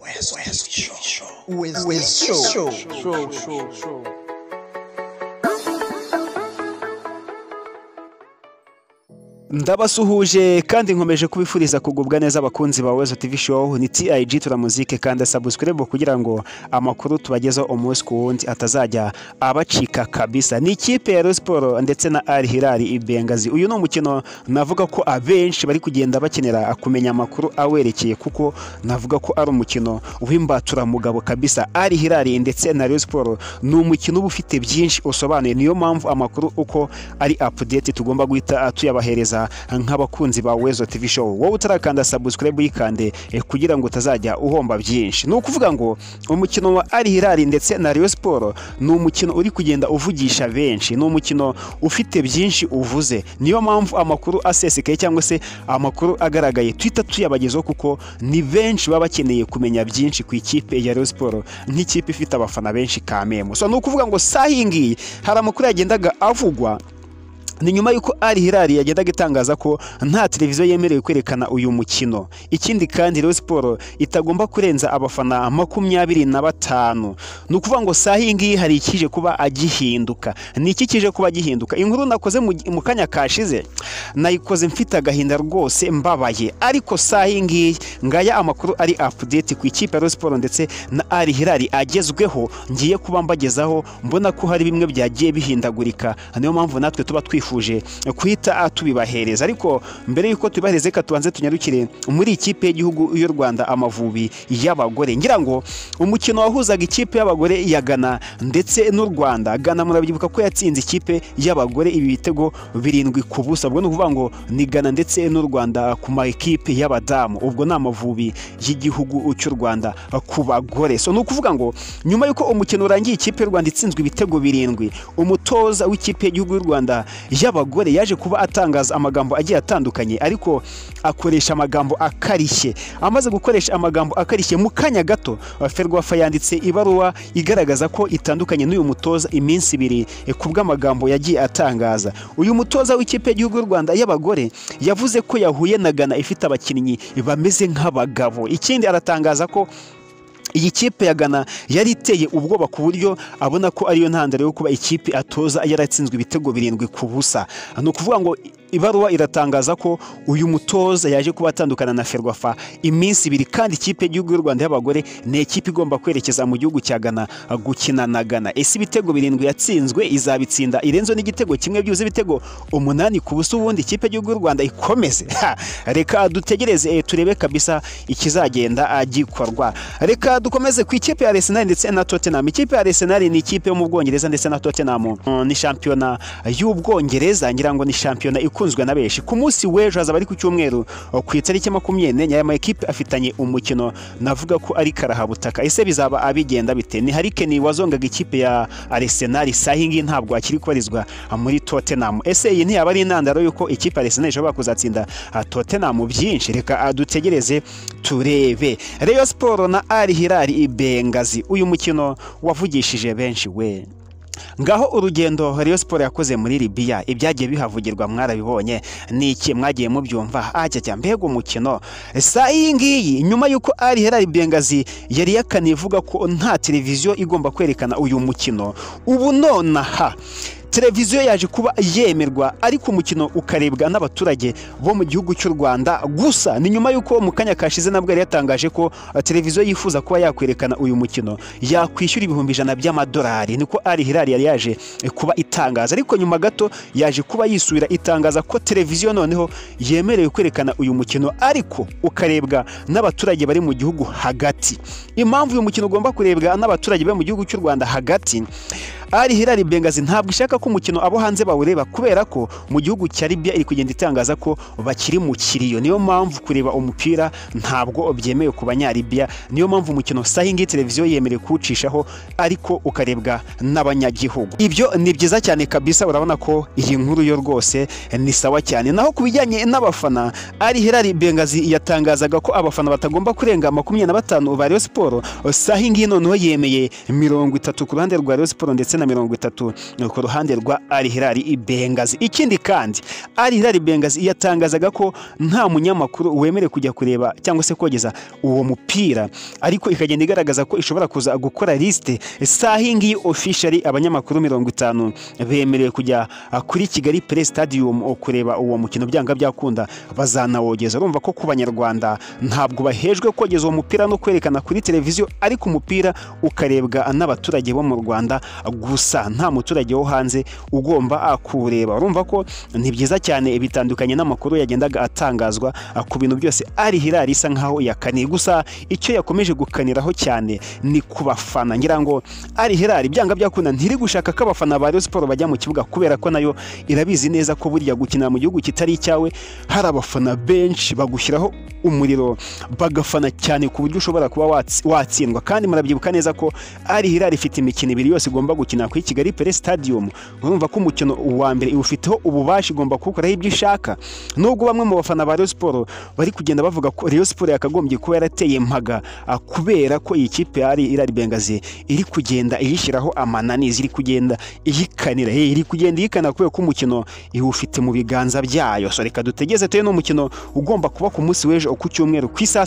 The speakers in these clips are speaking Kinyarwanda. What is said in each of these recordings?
West Show. Ndabasuhuje kandi nkomeje kubifuriza kugubwa neza abakunzi ba Wezo TV Show. Ni TIG turamuzike kandi subscribe kugira ngo amakuru tubagezaho umunsi ku wundi atazajya abacika kabisa. Ni ikipe ya Rayon Sports ndetse na Al Hilal Ibengazi. Uyu ni umukino navuga ko abenshi bari kugenda bakenera kumenya amakuru awerekeye, kuko navuga ko ari umukino w'imbatura mugabo kabisa. Al Hilal ndetse na Rayon Sports ni umukino ufite byinshi usobanuye, niyo mpamvu amakuru uko ari update tugomba guhita tuyabahereza nk'abakunzi ba Wezo TV Show. Wowe utarakanda subscribe yikande kugira ngo utazajya uhomba byinshi. Ni ukuvuga ngo umukino wa Al Hilal ndetse na Rayon Sports ni umukino uri kugenda uvugisha benshi, ni umukino ufite byinshi uvuze, niyo mpamvu amakuru asesekaye cyangwa se amakuru agaragaye twita tuyabagezaho, kuko ni benshi baba bakeneye kumenya byinshi ku ikipe ya Rayon Sports nk'ikipe ifite abafana benshi kamemo. So ni ukuvuga ngo sahingi hari amakuru yagendaga avugwa ni nyuma yuko Al Hilal yagendaga itangaza ko nta televiziyo yemerewe kwerekana uyu mukino. Ikindi kandi Rayon Sports itagomba kurenza abafana 25. Ni ukuvuga ngo sahingi hari ikije kuba agihinduka. Ni iki kije kuba gihinduka? Inkuru nakoze mu kanya kashize nayikoze mfite agahinda rwose mbabaye, ariko sahingi ngaya amakuru ari update ku ikipe ya Rayon Sports ndetse na Al Hilal agezweho ngiye kuba mbagezaho. Mbona ko hari bimwe byagiye bihindagurika, niyo mpamvu natwe tuba twifuje kuhita tubibahereza. Ariko mbere yuko tubibahereze ka tubanze tunyarukire muri ikipe y'igihugu y'u Rwanda Amavubi y'abagore. Ngira ngo umukino wahuzaga ikipe y'abagore ya Ghana ndetse n'u Rwanda, Ghana murabyibuka ko yatsinze ikipe y'abagore ibi bitego 7-0. Ubwo ni ukuvuga ngo ni Ghana ndetse n'u Rwanda ku ma ekipe y'abadamu, ubwo ni Amavubi y'igihugu cy'u Rwanda ku bagore. So ni ukuvuga ngo nyuma yuko umukino urangiye ikipe y'u Rwanda itsinzwe ibitego 7, umutoza w'ikipe y'igihugu y'u Rwanda y'abagore yaje kuba atangaza amagambo agiye atandukanye, ariko akoresha amagambo akarishye. Amaze gukoresha amagambo akarishye mu kanya gato, Ferwafa yanditse ibaruwa igaragaza ko itandukanye n'uyu mutoza iminsi 2 kubw'amagambo yagiye atangaza. Uyu mutoza w'ikipe y'igihugu y'u Rwanda y'abagore yavuze ko yahuye na Ghana ifite abakinnyi bameze nk'abagabo. Ikindi aratangaza ko iyi kipe ya Ghana yari iteye ubwoba ku buryo abona ko ariyo ntandaro yo kuba ikipe atoza yaratsinzwe ibitego 7-0. Ni ukuvuga ngo ibaruwa iratangaza ko uyu mutoza yaje kuba atandukana na Ferwafa iminsi 2, kandi ikipe y'igihugu y'u Rwanda y'abagore ni ikipe igomba kwerekeza mu gihugu cya Ghana gukina na Ghana. Ese ibitego 7 yatsinzwe izabitsinda irenzo n'igitego kimwe, byuze ibitego 8-0 ubundi ikipe y'igihugu y'u Rwanda ikomeze? Reka dutegereze turebe kabisa ikizagenda agikorwa. Reka dukomeze ku ikipe ya Arsenal ndetse na Tottenham. Ikipe ya Arsenal ni ikipe yo mu Bwongereza ndetse na Tottenham ni shampiyona y'Ubwongereza, ngira ngo ni shampiyona ikunzwe na benshi. Ku munsi w'ejo hazaba ari ku cyumweru ku itariki 24 aya makipe afitanye umukino navuga ko ari karahabutaka. Ese bizaba abigenda bite? Ni Harry Kane wazongaga ikipe ya Arsenal, sahingi ntabwo akiri kubarizwa muri Tottenham. Ese iyi ntiyaba ari intandaro yuko ikipe ya Arsenal ishobora kuzatsinda Tottenham byinshi? Reka dutegereze turebe. Rayon Sports na Al Hilal Ibengazi, uyu mukino wavugishije benshi we. Ngaho urugendo Rayon Sports yakoze muri Libya, ibyagiye bihavugirwa mwarabibonye, niki mwagiye mubyumva? Ajya mbega umukino sahingi nyuma yuko Al Hilal Ibengazi yari yakanivuga ko nta televiziyo igomba kwerekana uyu mukino. Ubu nonaha televiziyo yaje kuba yemerwa, ariko umukino ukarebwa n'abaturage bo mu gihugu cy'u Rwanda gusa. Ni nyuma yuko mu kanya kashize nabwo yari yatangaje ko televiziyo yifuza kuba yakwerekana uyu mukino yakwishyura $100 by'amadolari. Niko Al Hilal yari yaje kuba itangaza, ariko nyuma gato yaje kuba yisubira itangaza ko televiziyo noneho yemerewe kwerekana uyu mukino, ariko ukarebwa n'abaturage bari mu gihugu hagati. Impamvu uyu mukino ugomba kurebwa n'abaturage bari mu gihugu cy'u Rwanda hagati, Al Hilal Ibengazi ntabwo ishaka ko umukino abo hanze bawureba, kubera ko mu gihugu cya Libya iri kugenda itangaza ko bakiri mu kiriyo. Niyo mpamvu kureba umupira ntabwo byemewe ku banyalibya. Niyo mpamvu umukino sahingi televiziyo yemerewe kuwucishaho, ariko ukarebwa n'abanyagihugu. Ibyo ni byiza cyane kabisa. Urabona ko iyi nkuru yo rwose ni sawa cyane. Naho kubijyanye n'abafana, Al Hilal Ibengazi yatangazaga ko abafana batagomba kurenga 25 ba Rayon Sports. Sahingi noneho yemeye 30 ku ruhande rwa Rayon Sports ndetse 30 ku ruhande rwa Al Hilal Benghazi. Ikindi kandi Al Hilal Benghazi yatangazaga ko nta munyamakuru wemerewe kujya kureba cyangwa se kogeza uwo mupira, ariko ikagenda igaragaza ko ishobora kuza gukora liste sahingi officially abanyamakuru 50 bemerewe kujya kuri Kigali Play Stadium kureba uwo mukino byanga byakunda bazanawogeza. Urumva ko ku banyarwanda ntabwo bahejwe kogeza uwo mupira no kwerekana kuri televiziyo, ariko umupira ukarebwa n'abaturage bo mu Rwanda gusa, nta muturage wo hanze ugomba kureba. Urumva ko ni byiza cyane, bitandukanye n'amakuru yagendaga atangazwa ku bintu byose Al Hilal isa nkaho yakaniye. Gusa icyo yakomeje gukaniraho cyane ni ku bafana. Ngira ngo Al Hilal byanga byakunda ntiri gushaka ko abafana ba Rayon Sports bajya mu kibuga, kubera ko nayo irabizi neza ko burya gukina mu gihugu kitari icyawe hari abafana benshi bagushyiraho umuriro bagafana cyane ku buryo ushobora kuba watsindwa. Kandi murabyibuka neza ko Al Hilal ifite imikino 2 yose igomba gukina kuri Kigali Play Stadium. Urumva ko umukino wa mbere iwufiteho ububasha, igomba kukoraho ibyo ishaka. Nubwo bamwe mu bafana ba Rayon Sports bari kugenda bavuga ko Rayon Sports yakagombye kuba yarateye mpaga kubera ko iyi kipe ya Al Hilal Benghazi iri kugenda iyishyiraho amananizi, iri kugenda iyikanira, iri kugenda iyikana kubera ko umukino iwufite mu biganza byayo. So reka dutegeze tuye n'umukino ugomba kuba ku munsi w'ejo ku cyumweru ku isaha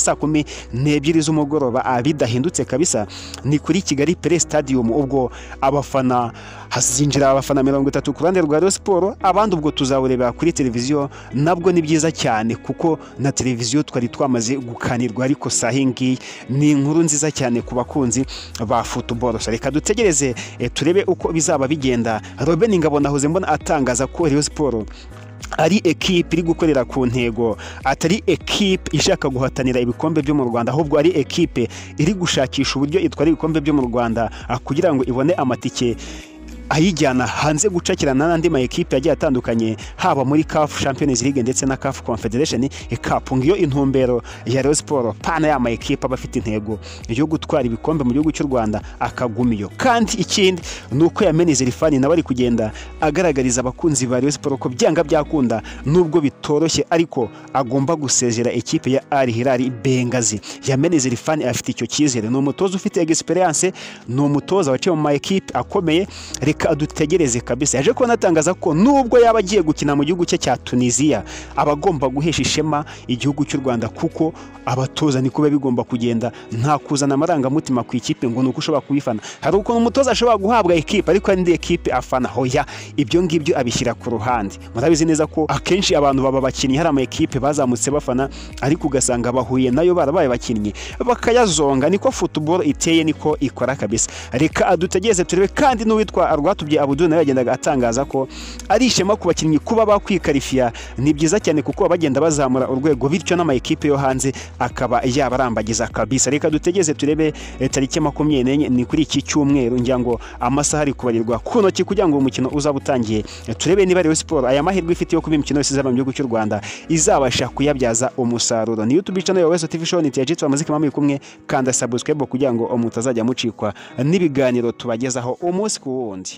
12 z'umugoroba bidahindutse kabisa, ni kuri Kigali Play Stadium. Ubwo abafana hazinjira abafana 30 ku ruhande rwa Rayon Sports, abandi ubwo tuzawureba kuri televiziyo. Nabwo ni byiza cyane kuko na televiziyo twari twamaze gukanirwa, ariko sahingi ni inkuru nziza cyane ku bakunzi ba football. So reka dutegereze turebe uko bizaba bigenda. Robin Ngabo nahoze mbona atangaza ko Rayon Sports ari equipe iri gukorera ku ntego, atari equipe ishaka guhatanira ibikombe byo mu Rwanda, ahubwo ari equipe iri gushakisha uburyo itwara ibikombe byo mu Rwanda kugira ngo ibone amatike ayijyana hanze gucakirana n'andi ma equipe yagiye atandukanye, haba muri CAF Champions League ndetse na CAF Confederation Cup. Ngiyo intumbero ya Rayon Sports, pana ya ma equipe abafite intego yo gutwara ibikombe mu gihugu cy'u Rwanda akagumiyo. Kandi ikindi nuko yameneze Rifani nawe ari kugenda agaragariza abakunzi ba Rayon Sports ko byanga byakunda, nubwo bitoroshye, ariko agomba gusezera equipe ya Al Hilal Benghazi. Yameneze Rifani afite icyo cyizere, ni umutoza ufite experience, ni umutoza waciye mu ma equipe akomeye. Reka dutegereze kabisa. Yaje ko natangaza ko nubwo yaba agiye gukina mu gihugu cye cya Tunisia, abagomba guhesha ishema igihugu cy'u Rwanda, kuko abatoza niko bigomba kugenda, nta kuzana amarangamutima ku ikipe ngo nuko ushobora kubifana. Hari uko umutoza ashobora guhabwa equipe ariko indi equipe afana, hoya ibyo ngibyo abishyira ku ruhande. Murabizi neza ko akenshi abantu baba bakinnyi hari ama equipe bazamutse bafana, ariko ugasanga bahuye nayo barabaye bakinnyi bakayazonga. Niko football iteye, niko ikora kabisa. Reka adutegeze turebe. Kandi n'uwitwa Rwatubye Abdul nawe yagendaga atangaza ko ari ishema ku bakinnyi kuba bakwikarifiya. Ni byiza cyane kuko bagenda bazamura urwego, bityo n'ama equipe yo hanze akaba yabarambagiza kabisa. Reka dutegeze turebe tariki 24 ni kuri iki cyumweru, ngira ngo amasaha ari kubarirwa ku ntoki kugira ngo umukino uzaba utangiye. Turebe niba Rayon Sports aya mahirwe ifite yo kuba imikino yose izaba mu gihugu cy'u Rwanda izabasha kuyabyaza umusaruro. Ni YouTube channel ya Wezo TV Show, ni TG Turamuzike mami kumwe, kanda subscribe kugira ngo umutazajya mucikwa n'ibiganiro tubagezaho umunsi ku wundi.